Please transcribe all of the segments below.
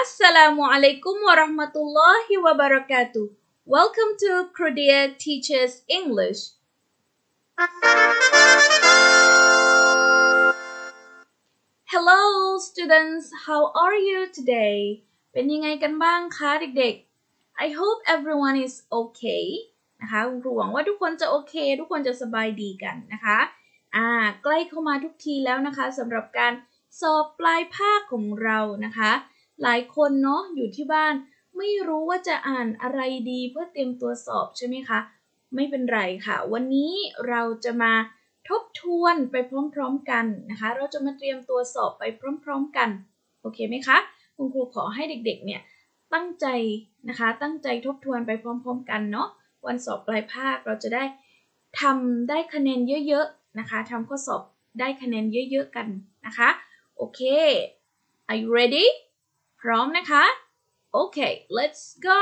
Assalamualaikum warahmatullahi wabarakatuh. Welcome to Crodia Teaches English. Hello students, how are you today? เป็นยังไงกันบ้างคะเด็กๆ I hope everyone is okay นะคะคุณครูหวังว่าทุกคนจะโอเคทุกคนจะสบายดีกันนะคะใกล้เข้ามาทุกทีแล้วนะคะสำหรับการสอบปลายภาคของเรานะคะหลายคนเนาะอยู่ที่บ้านไม่รู้ว่าจะอ่านอะไรดีเพื่อเตรียมตัวสอบใช่ไหมคะไม่เป็นไรค่ะวันนี้เราจะมาทบทวนไปพร้อมๆกันนะคะเราจะมาเตรียมตัวสอบไปพร้อมๆกันโอเคไหมคะคุณครูขอให้เด็กๆเนี่ยตั้งใจนะคะตั้งใจทบทวนไปพร้อมๆกันเนาะวันสอบปลายภาคเราจะได้ทำได้คะแนนเยอะๆนะคะทำข้อสอบได้คะแนนเยอะๆกันนะคะโอเค Are you ready พร้อมนะคะโอเค let's go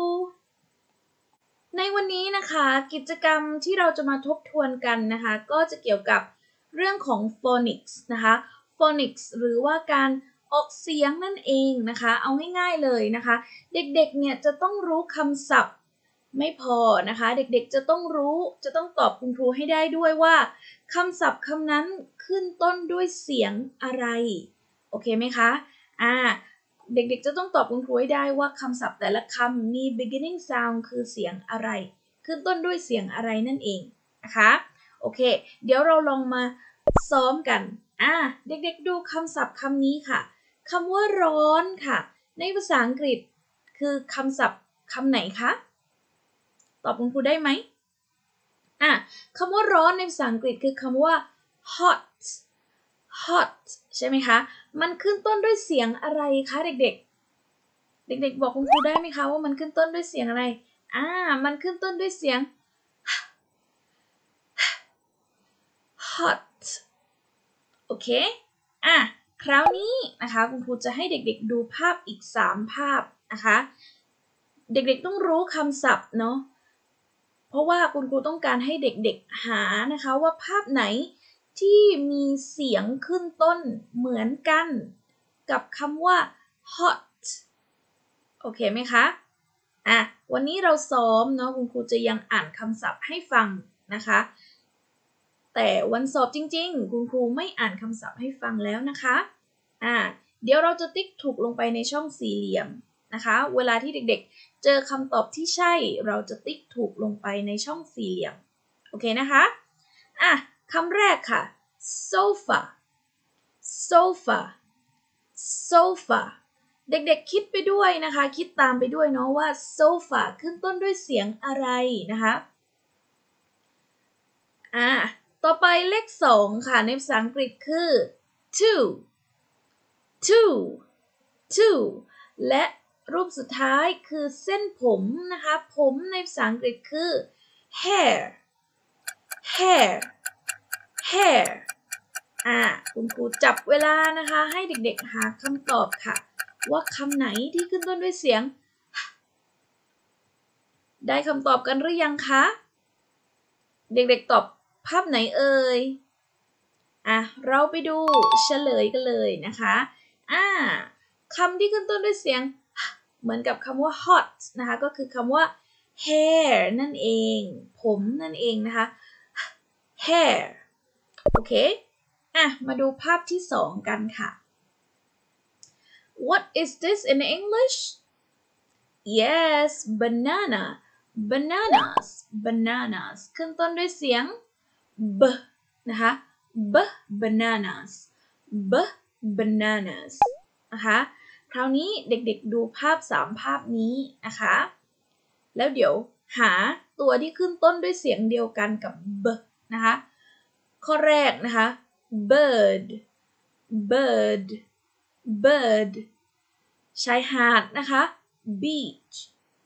ในวันนี้นะคะกิจกรรมที่เราจะมาทบทวนกันนะคะก็จะเกี่ยวกับเรื่องของ phonics นะคะ phonics หรือว่าการออกเสียงนั่นเองนะคะเอาง่ายๆเลยนะคะเด็กๆเนี่ยจะต้องรู้คำศัพท์ไม่พอนะคะเด็กๆจะต้องตอบคุณครูให้ได้ด้วยว่าคำศัพท์คำนั้นขึ้นต้นด้วยเสียงอะไรโอเคไหมคะเด็กๆจะต้องตอบคุณครูให้ได้ว่าคำศัพท์แต่ละคำมี beginning sound คือเสียงอะไรขึ้นต้นด้วยเสียงอะไรนั่นเองนะคะโอเคเดี๋ยวเราลองมาซ้อมกันเด็กๆดูคำศัพท์คำนี้ค่ะคำว่าร้อนค่ะในภาษาอังกฤษคือคำศัพท์คำไหนคะตอบคุณครูได้ไหมคำว่าร้อนในภาษาอังกฤษคือคำว่า hot ใช่ไหมคะมันขึ้นต้นด้วยเสียงอะไรคะเด็กๆเด็กๆบอกคุณครูได้ไหมคะว่ามันขึ้นต้นด้วยเสียงอะไรมันขึ้นต้นด้วยเสียง hot โอเคคราวนี้นะคะคุณครูจะให้เด็กๆดูภาพอีก3ภาพนะคะเด็กๆต้องรู้คำศัพท์เนาะเพราะว่าคุณครูต้องการให้เด็กๆหานะคะว่าภาพไหนที่มีเสียงขึ้นต้นเหมือนกันกับคำว่า hot โอเคไหมคะวันนี้เราซ้อมเนาะคุณครูจะยังอ่านคำศัพท์ให้ฟังนะคะแต่วันสอบจริงๆคุณครูไม่อ่านคำศัพท์ให้ฟังแล้วนะคะเดี๋ยวเราจะติ๊กถูกลงไปในช่องสี่เหลี่ยมนะคะเวลาที่เด็กๆเจอคำตอบที่ใช่เราจะติ๊กถูกลงไปในช่องสี่เหลี่ยมโอเคนะคะคำแรกค่ะ sofa sofa เด็กๆคิดไปด้วยนะคะคิดตามไปด้วยเนาะว่า sofa ขึ้นต้นด้วยเสียงอะไรนะคะต่อไปเลข2ค่ะในภาษาอังกฤษคือ two และรูปสุดท้ายคือเส้นผมนะคะผมในภาษาอังกฤษคือ hair คุณครูจับเวลานะคะให้เด็กๆหาคำตอบค่ะว่าคำไหนที่ขึ้นต้นด้วยเสียงได้คำตอบกันหรือยังคะเด็กๆตอบภาพไหนเอ่ยเราไปดูเฉลยกันเลยนะคะคำที่ขึ้นต้นด้วยเสียงเหมือนกับคำว่า hot นะคะก็คือคำว่า hair นั่นเองผมนั่นเองนะคะ hair โอเคมาดูภาพที่2กันค่ะ What is this in English? Yes, bananas ขึ้นต้นด้วยเสียง b นะคะ bananas นะคะคราวนี้เด็กๆดูภาพ3ภาพนี้นะคะแล้วเดี๋ยวหาตัวที่ขึ้นต้นด้วยเสียงเดียวกันกับ b นะคะข้อแรกนะคะ bird ชายหาดนะคะ beach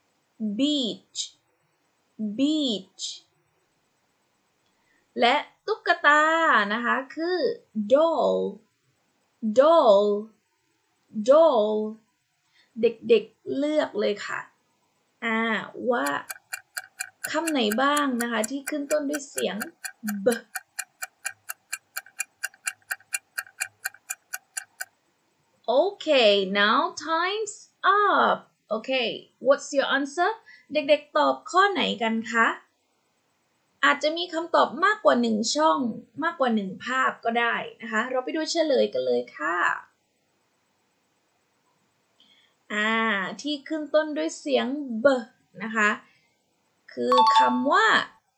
และตุ๊กตานะคะคือ doll เด็กๆเลือกเลยค่ะว่าคำไหนบ้างนะคะที่ขึ้นต้นด้วยเสียง b Okay, now up okay what's your answer เด็กๆตอบข้อไหนกันคะอาจจะมีคำตอบมากกว่า1ช่องมากกว่า1ภาพก็ได้นะคะเราไปดูเฉลยกันเลยค่ะที่ขึ้นต้นด้วยเสียง b นะคะคือคำว่า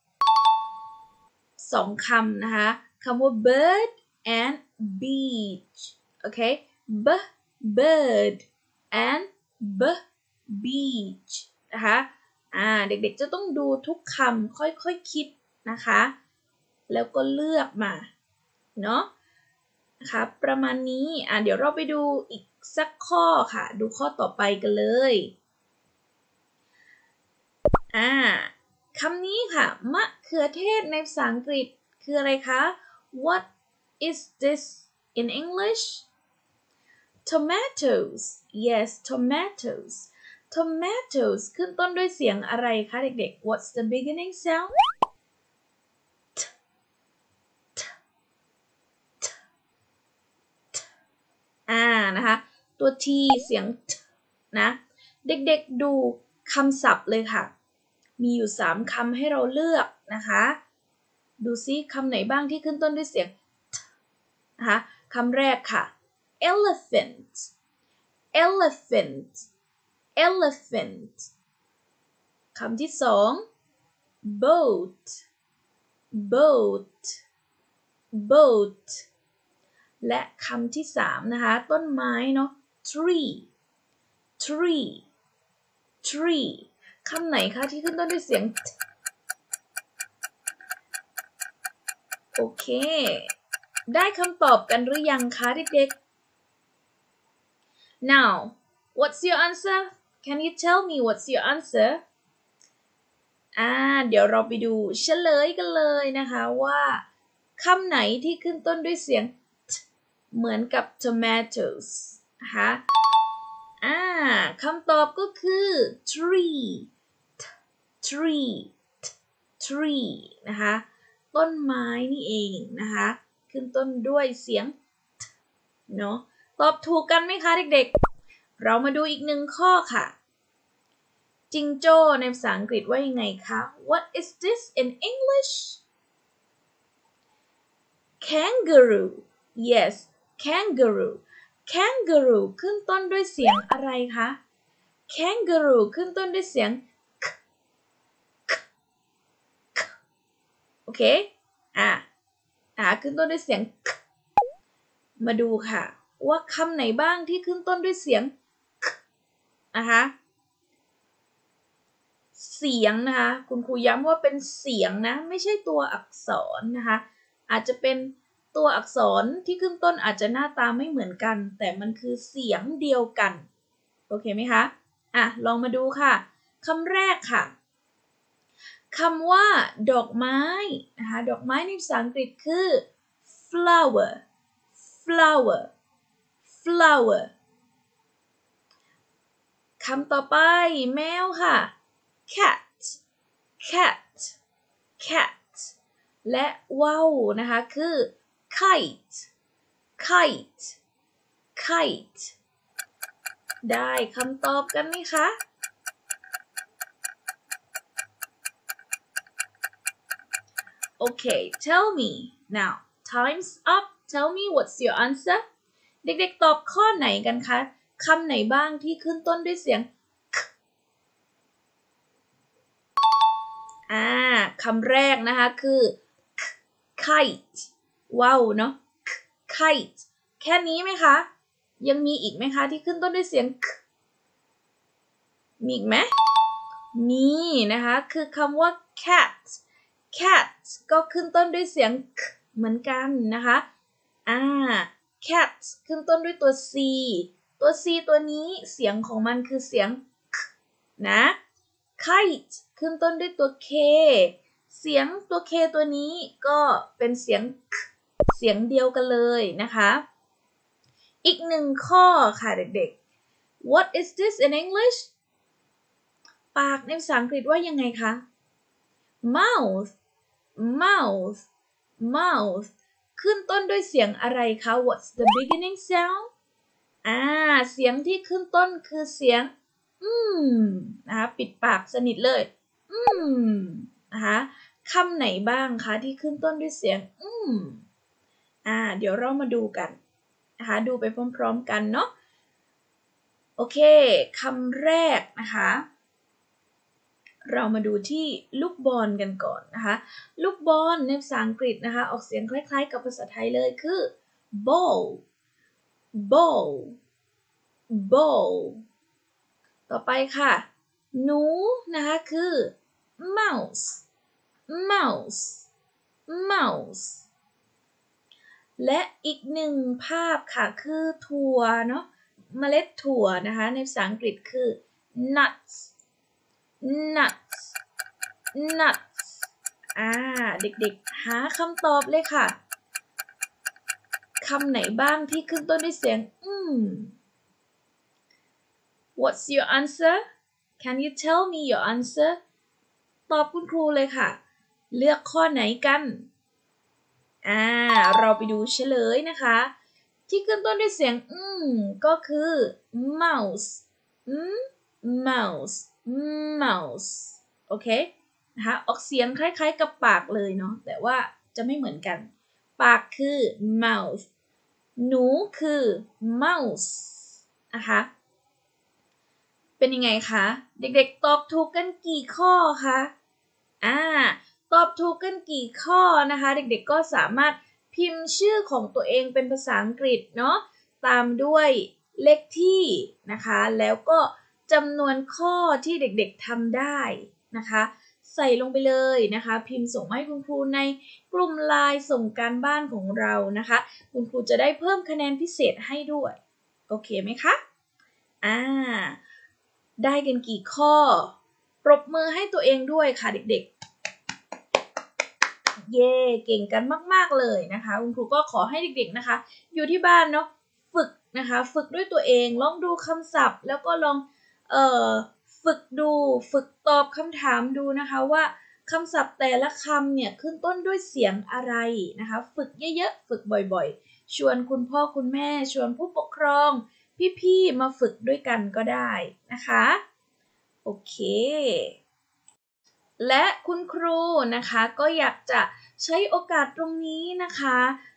2คำนะคะคำว่า bird and beach โอเค bird and beach นะคะเด็กๆจะต้องดูทุกคำค่อยๆคิดนะคะแล้วก็เลือกมาเนาะนะคะประมาณนี้เดี๋ยวเราไปดูอีกสักข้อค่ะดูข้อต่อไปกันเลยคำนี้ค่ะมะเขือเทศในภาษาอังกฤษคืออะไรคะ What is this in English tomatoes yes tomatoes tomatoes ขึ้นต้นด้วยเสียงอะไรคะเด็กๆ What's the beginning soundนะคะตัว T เสียง T นะเด็กๆดูคำศัพท์เลยค่ะมีอยู่3คำให้เราเลือกนะคะดูซิคำไหนบ้างที่ขึ้นต้นด้วยเสียง T นะคะคำแรกค่ะ elephant elephant elephant คำที่2 boat boat boat และคำที่3นะคะต้นไม้เนาะ tree tree tree คำไหนคะที่ขึ้นต้นด้วยเสียง t โอเคได้คำตอบกันหรือยังคะเด็กๆ now what's your answer can you tell me what's your answer เดี๋ยวเราไปดูเฉลยกันเลยนะคะว่าคำไหนที่ขึ้นต้นด้วยเสียง t เหมือนกับ tomatoes นะคะคำตอบก็คือ tree tree tree นะคะต้นไม้นี่เองนะคะขึ้นต้นด้วยเสียง t เนาะตอบถูกกันไหมคะเด็กๆเรามาดูอีกหนึ่งข้อค่ะจิงโจ้ในภาษาอังกฤษว่ายังไงคะ What is this in English kangaroo yes kangaroo kangaroo ขึ้นต้นด้วยเสียงอะไรคะ kangaroo ขึ้นต้นด้วยเสียง k โอเคขึ้นต้นด้วยเสียง k มาดูค่ะว่าคำไหนบ้างที่ขึ้นต้นด้วยเสียง k นะคะเสียงนะคะคุณครูย้ำว่าเป็นเสียงนะไม่ใช่ตัวอักษรนะคะอาจจะเป็นตัวอักษรที่ขึ้นต้นอาจจะหน้าตาไม่เหมือนกันแต่มันคือเสียงเดียวกันโอเคไหมคะลองมาดูค่ะคำแรกค่ะคำว่าดอกไม้นะคะดอกไม้ในภาษาอังกฤษคือ flower flower flower คำต่อไปแมวค่ะ cat cat cat และว่าวนะคะคือ kite kite kite ได้คำตอบกันไหมคะโอเค tell me now time's up tell me what's your answer เด็กๆตอบข้อไหนกันคะคำไหนบ้างที่ขึ้นต้นด้วยเสียง k คำแรกนะคะคือ kite ว้าวเนาะ kite แค่นี้ไหมคะยังมีอีกไหมคะที่ขึ้นต้นด้วยเสียง k มีอีกไหมมีนะคะคือคำว่า cat cat ก็ขึ้นต้นด้วยเสียง k เหมือนกันนะคะcat ขึ้นต้นด้วยตัว c ตัว c ตัวนี้เสียงของมันคือเสียง k นะ kite ขึ้นต้นด้วยตัว k เสียงตัว k ตัวนี้ก็เป็นเสียง k เสียงเดียวกันเลยนะคะอีกหนึ่งข้อค่ะเด็กๆ What is this in English ปากในภาษาอังกฤษว่ายังไงคะ mouth mouth mouth ขึ้นต้นด้วยเสียงอะไรคะ What's the beginning sound เสียงที่ขึ้นต้นคือเสียงนะคะปิดปากสนิทเลยนะคะคำไหนบ้างคะที่ขึ้นต้นด้วยเสียงเดี๋ยวเรามาดูกันนะคะดูไปพร้อมๆกันเนาะโอเคคำแรกนะคะเรามาดูที่ลูกบอลกันก่อนนะคะลูกบอลในภาษาอังกฤษนะคะออกเสียงคล้ายๆกับภาษาไทยเลยคือ ball ball ball ต่อไปค่ะหนูนะคะคือ mouse mouse mouse และอีกหนึ่งภาพค่ะคือถั่วเนาะเมล็ดถั่วนะคะในภาษาอังกฤษคือ nuts nuts nuts เด็กๆหาคำตอบเลยค่ะคำไหนบ้างที่ขึ้นต้นด้วยเสียงWhat's your answer? Can you tell me your answer? ตอบคุณครูเลยค่ะเลือกข้อไหนกันเราไปดูเฉลยนะคะที่ขึ้นต้นด้วยเสียงก็คือ mouse mouse mouse โอเคนะคะออกเสียงคล้ายๆกับปากเลยเนาะแต่ว่าจะไม่เหมือนกันปากคือ mouth หนูคือ mouse นะคะเป็นยังไงคะเด็กๆตอบถูกกันกี่ข้อคะตอบถูกกันกี่ข้อนะคะเด็กๆก็สามารถพิมพ์ชื่อของตัวเองเป็นภาษาอังกฤษเนาะตามด้วยเลขที่นะคะแล้วก็จำนวนข้อที่เด็กๆทำได้นะคะใส่ลงไปเลยนะคะพิมพ์ส่งให้คุณครูในกลุ่มไลน์ส่งการบ้านของเรานะคะคุณครูจะได้เพิ่มคะแนนพิเศษให้ด้วยโอเคไหมคะได้กันกี่ข้อปรบมือให้ตัวเองด้วยค่ะเด็กๆเย่เก่งกันมากๆเลยนะคะคุณครูก็ขอให้เด็กๆนะคะอยู่ที่บ้านเนาะฝึกนะคะฝึกด้วยตัวเองลองดูคำศัพท์แล้วก็ลองฝึกดูฝึกตอบคำถามดูนะคะว่าคำศัพท์แต่ละคำเนี่ยขึ้นต้นด้วยเสียงอะไรนะคะฝึกเยอะๆฝึกบ่อยๆชวนคุณพ่อคุณแม่ชวนผู้ปกครองพี่ๆมาฝึกด้วยกันก็ได้นะคะโอเคและคุณครูนะคะก็อยากจะใช้โอกาสตรงนี้นะคะ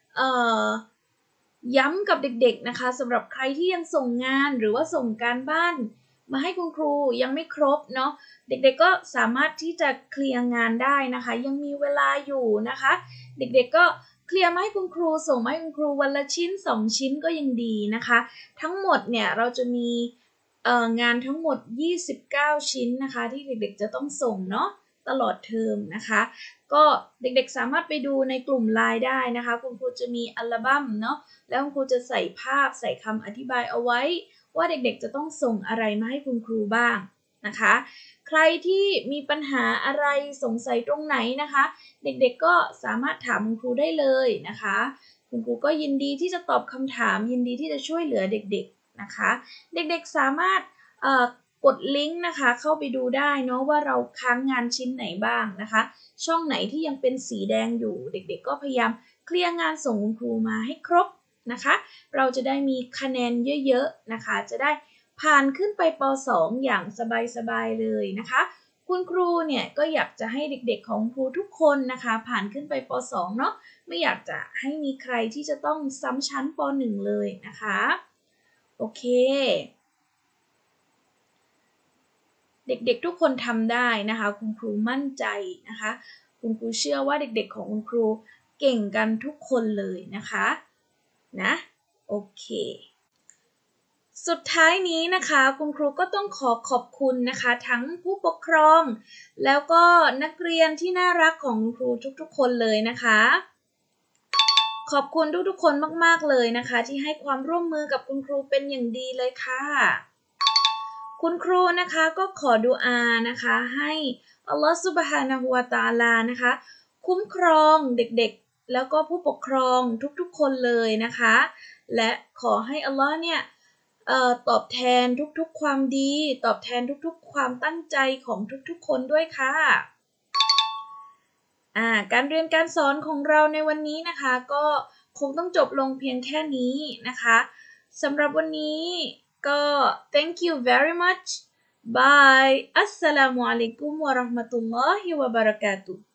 ย้ำกับเด็กๆนะคะสำหรับใครที่ยังส่งงานหรือว่าส่งการบ้านมาให้คุณครูยังไม่ครบเนาะเด็กๆก็สามารถที่จะเคลียร์งานได้นะคะยังมีเวลาอยู่นะคะเด็กๆก็เคลียร์มาให้คุณครูส่งมาให้คุณครูวันละชิ้น2ชิ้นก็ยังดีนะคะทั้งหมดเนี่ยเราจะมีงานทั้งหมด29ชิ้นนะคะที่เด็กๆจะต้องส่งเนาะตลอดเทอมนะคะก็เด็กๆสามารถไปดูในกลุ่มไลน์ได้นะคะคุณครูจะมีอัลบั้มเนาะแล้วคุณครูจะใส่ภาพใส่คำอธิบายเอาไว้ว่าเด็กๆจะต้องส่งอะไรมาให้คุณครูบ้างนะคะใครที่มีปัญหาอะไรสงสัยตรงไหนนะคะเด็กๆก็สามารถถามคุณครูได้เลยนะคะคุณครูก็ยินดีที่จะตอบคำถามยินดีที่จะช่วยเหลือเด็กๆนะคะเด็กๆสามารถกดลิงก์นะคะเข้าไปดูได้เนาะว่าเราค้างงานชิ้นไหนบ้างนะคะช่องไหนที่ยังเป็นสีแดงอยู่เด็กๆก็พยายามเคลียร์งานส่งคุณครูมาให้ครบนะคะเราจะได้มีคะแนนเยอะๆนะคะจะได้ผ่านขึ้นไปป.2 อย่างสบายๆเลยนะคะคุณครูเนี่ยก็อยากจะให้เด็กๆของครูทุกคนนะคะผ่านขึ้นไปป.2 เนาะไม่อยากจะให้มีใครที่จะต้องซ้ำชั้นป.1 เลยนะคะโอเคเด็กๆทุกคนทำได้นะคะคุณครูมั่นใจนะคะคุณครูเชื่อว่าเด็กๆของคุณครูเก่งกันทุกคนเลยนะคะนะโอเคสุดท้ายนี้นะคะคุณครูก็ต้องขอบคุณนะคะทั้งผู้ปกครองแล้วก็นักเรียนที่น่ารักของคุณครูทุกๆคนเลยนะคะขอบคุณทุกๆคนมากๆเลยนะคะที่ให้ความร่วมมือกับคุณครูเป็นอย่างดีเลยค่ะคุณครูนะคะก็ขอดุอานะคะให้อัลลอฮฺซุบฮานะฮูวะตะอาลานะคะคุ้มครองเด็กๆแล้วก็ผู้ปกครองทุกๆคนเลยนะคะและขอให้อัลลอฮ์เนี่ยตอบแทนทุกๆความดีตอบแทนทุกๆความตั้งใจของทุกๆคนด้วยค่ะการเรียนการสอนของเราในวันนี้นะคะก็คงต้องจบลงเพียงแค่นี้นะคะสำหรับวันนี้ก็ thank you very much bye อัสสลามุอะลัยกุมวะเราะห์มะตุลลอฮิวะบะเราะกาตุฮ์